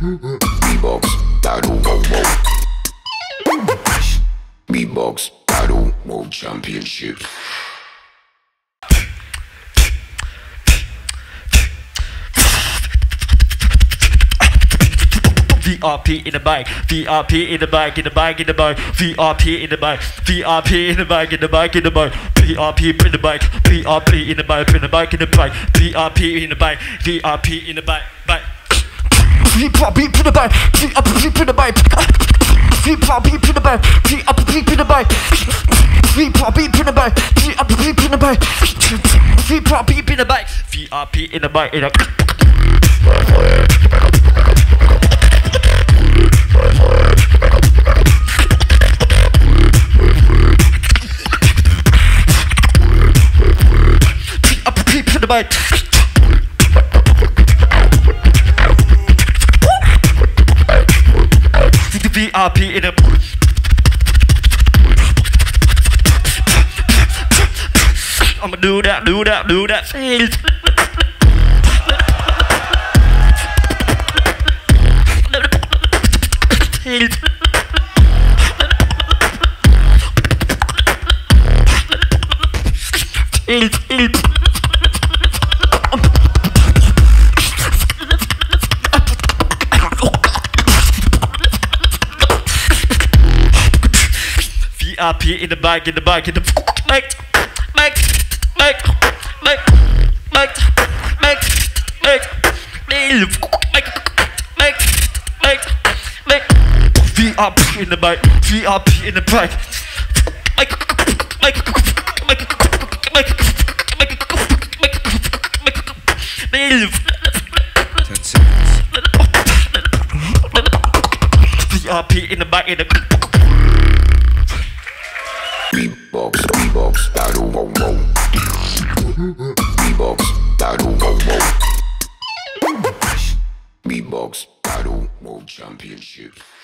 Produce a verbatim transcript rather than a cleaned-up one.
Beatbox Battle World Beatbox Battle World Championship. V R P in the bag, V R P in the bag, in the bag, in the bag, V R P in the bag, V R P in the bag, in the bag, in the bag, V R P in the bag, V R P in the bag, in the bag, in the bag, V R P in the bag, V R P in the bag, bag. V R P in the bag, V R P in the bag, V R P in the bag, V R P in the bag, V R P in the bag, V R P in the bag, V R P in the bag, V R P in the bag, in the in the bike. The V R P in a I'ma do that, do that, do that. V R P in the bag, in the bag, in the make, make, make, make, make, make, make, make, make, make, make, V R P in the bag, V R P in the bag, make, make, make, make, make, make, Ten seconds. V R P in the bag, in the Beatbox, beatbox, battle, roll, roll. Beatbox, battle, roll, roll. Beatbox, battle, world championship.